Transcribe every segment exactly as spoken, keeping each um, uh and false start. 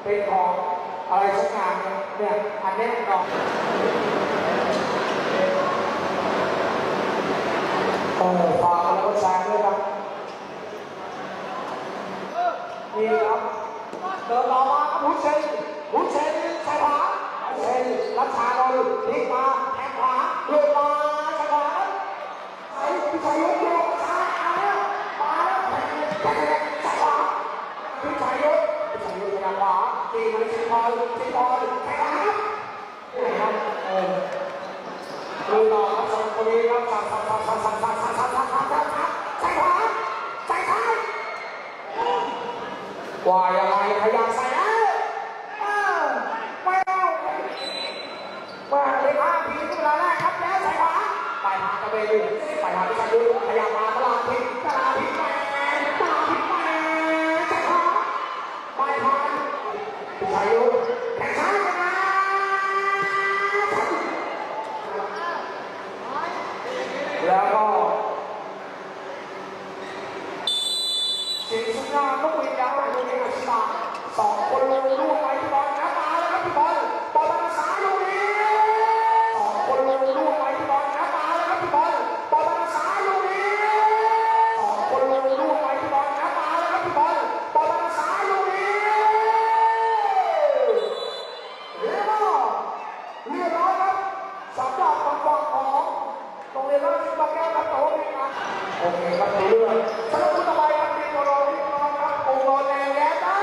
เป็นของอะไรสักอย่างเนี่ยอันนี้ดอกเออฝากแล้วก็แซงด้วยครับนี่ครับเดินต่อมาครับหุ่นเซนหุ่นเซนใส่ขวาหุ่นเซนรัชชาโดนพลิกมาแทงขวาหลุดมาใส่ขวาใส่พิชัยยุทธโยกซ้ายเอาแล้วมาแล้วแทงแทงใส่ขวาพิชัยยุทธพิชัยยุทธแทงขวาตีมันชิงบอลชิงบอลแทงขวาไหนครับเออดูต่อครับสองคนนี้ครับสั่งสั่งสั่งสั่งสั่งสั่งสั่งสั่งสั่งสั่งสั่งใส่ขวาใส่ซ้ายว่ายังไงพยายามใส่แล้วไม่เอาว่าเลยพาพีขึ้นเวลาแรกครับแล้วใส่ขวาไปหากระเบนไปหาพิชัยยุทธพยายามมาตลาดพิษตลาดพิษแม่ตลาดพิษแม่ใส่ขวาไปผ่านพิชัยยุทธแข่งซ้ายกันนะแล้วก็สิงห์สุดยอดต้องวิ่งยาวไปตรงนี้อาชิตาสองคนลงลูกไปที่บอลนะมาแล้วครับที่บอลบอลมาซ้ายลูกนี้สองคนลงลูกไปที่บอลนะมาแล้วครับที่บอลบอลมาซ้ายลูกนี้สองคนลงลูกไปที่บอลนะมาแล้วครับที่บอลบอลมาซ้ายลูกนี้เรียบร้อยเรียบร้อยครับสำหรับฝั่งของตรงนี้เราจะมาแก้ครับแต่ว่าไม่นะโอเคครับดูเรื่องสำหรับผู้ต่อไปครับทีมของเราที่นอนครับองค์นอนแดงแย้มนะ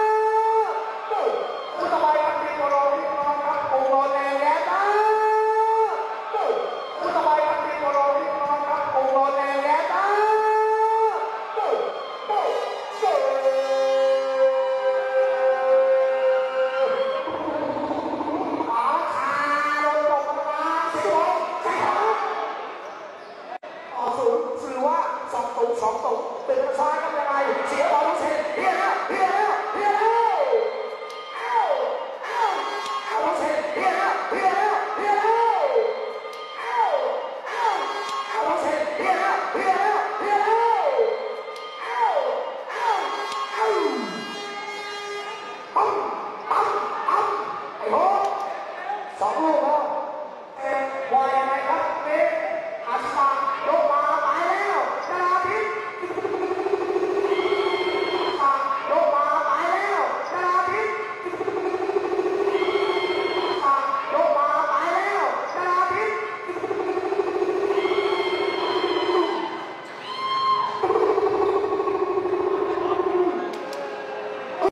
ผู้ต่อไปครับทีมของเราที่นอนครับองค์นอนแดงแย้มนะผู้ต่อไปครับทีมของเราที่นอนครับองค์นอนแดงแย้มนะขาชาโดนตบมาสิบหกใส่ขาศูนย์สื่อว่าสองตุ่มสองตุ่มเป็นประชากันยังไงเสียบอลลูกเชนเฮียแล้วเฮียแล้วเฮียแล้วเอ้าเอ้าเอ้าลูกเชนเฮียแล้วเฮียแล้วเฮียแล้วเอ้าเอ้าเอ้าลูกเชนเฮียแล้วเฮียแล้วเฮียแล้วเอ้าเอ้าเอ้าปั๊มปั๊มปั๊มไอ้โหสองลูก